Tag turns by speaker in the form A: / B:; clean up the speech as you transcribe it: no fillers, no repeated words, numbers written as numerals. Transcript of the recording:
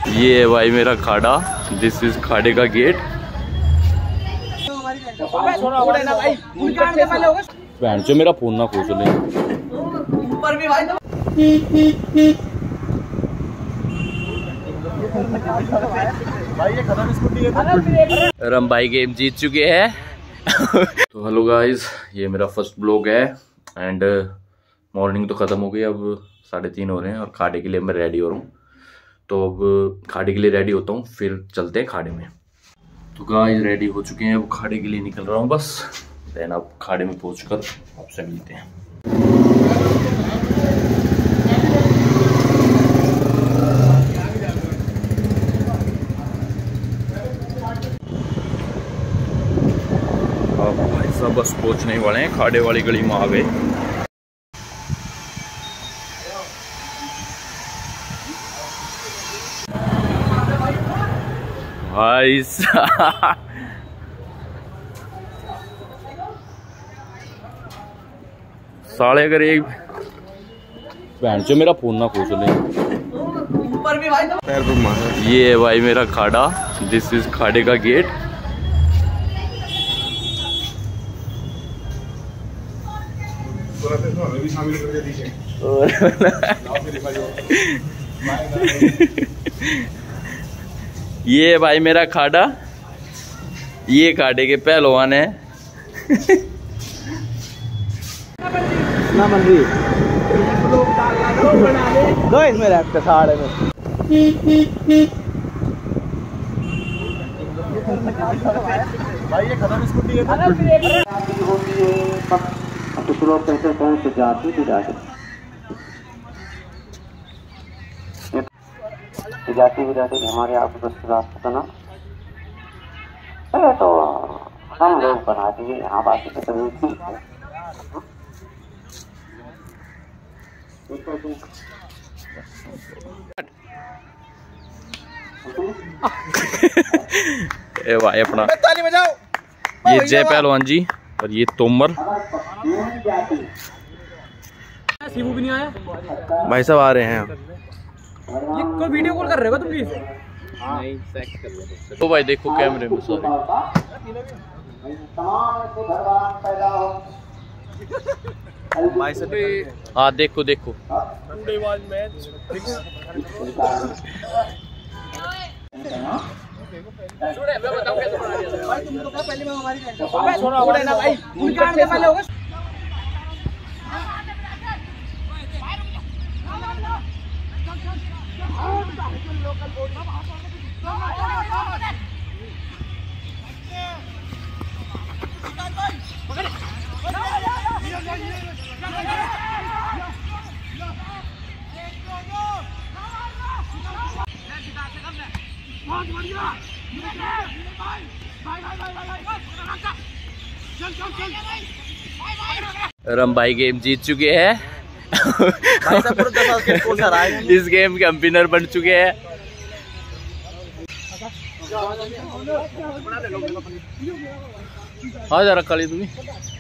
A: ये है भाई मेरा खाड़ा, दिस इज खाड़े का गेट। बहन जो मेरा फोन ना खोज ले। रम भाई गेम जीत चुके हैं। तो हेलो गाइस, ये मेरा फर्स्ट ब्लॉग है एंड मॉर्निंग तो ख़त्म हो गई, अब 3:30 हो रहे हैं और खाड़े के लिए मैं रेडी हो रहा हूँ। तो अब खाड़े के लिए रेडी होता हूँ, फिर चलते हैं खाड़े में। तो गाइस रेडी हो चुके हैं, अब खाड़े के लिए निकल रहा हूँ बस। देन अब खाड़े में पहुँचकर आपसे मिलते हैं। अब भाई साहब बस पहुँचने वाले हैं, खाड़े वाली गली में आ गए। भाई साले अगर एक बहन जो मेरा फोन ना खोज ले। ये है भाई मेरा खाड़ा, दिस इज खाड़े का गेट। ये है भाई मेरा खाड़ा, ये खाड़े के पहलवान है। दो इसमें रखते साड़े में। भाई ये खत्म स्कूटी है। कुछ लोग कैसे पहुंच जाती थी जाती हमारे आपको रास्ता ना तो हम लोग बना दिए यहाँ बाकी तो ए भाई अपना ताली बजाओ। ये जय पहलवान जी और ये तोमर शिबू भी नहीं आया। भाई साहब आ रहे हैं। ये कोई वीडियो कॉल कर रहे हो तुम प्लीज? नहीं चेक कर लो। तो भाई देखो कैमरे में सॉरी। भाई साहब हाँ देखो देखो मैच। मैं बताऊं कैसे बना दिया भाई, तुम तो क्या पहले में हमारी छोड़ा ना भाई, उनके आने पहले होगा। रम भाई गेम जीत चुके हैं। इस गेम के हम विनर बन चुके हैं। हाँ जरा खाली तुम्हें